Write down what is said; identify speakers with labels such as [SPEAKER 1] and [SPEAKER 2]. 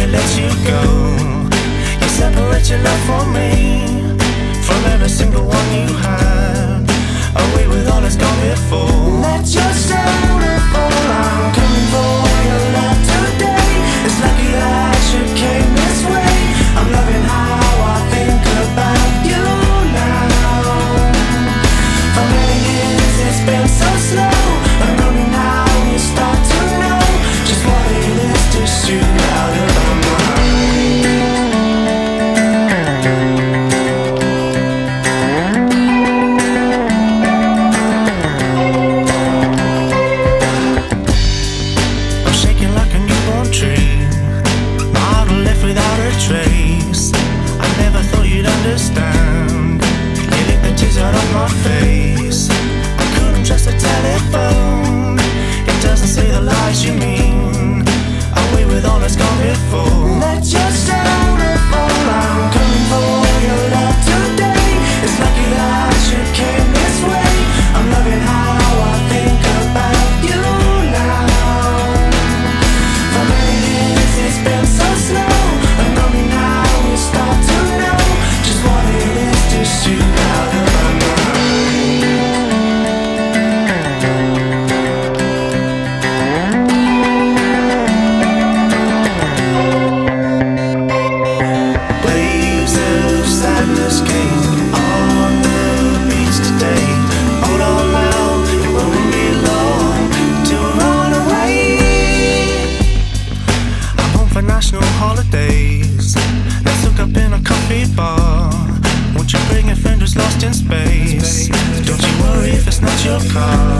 [SPEAKER 1] it lets you go. You separate your love from me, from every single one you had, away with all that's gone before. Let your soul fall, I'm coming for your love today. It's lucky that you came this way. I'm loving how I think about you now. For many years it's been so slow, but only now you start to know just what it is to shoot out of my mind. I'm shaking like a newborn tree, my heart left without a trace. I never thought you'd understand. You licked the tears out of my face. I couldn't trust the telephone, it doesn't say the lies you mean, away with all that's gone before. Let your soul fall, I'm coming for your love today. It's lucky that you came this way. I'm loving how I think about you now. For many years it's been so slow, and only now we start to know just what it is to shoot out of my mind. Waves of sadness came on the beach today. Hold on now, it won't be long to run away. I'm home for national holidays. Let's hook up in a coffee bar. Won't you bring a friend who's lost in space? Don't you worry if it's not your car.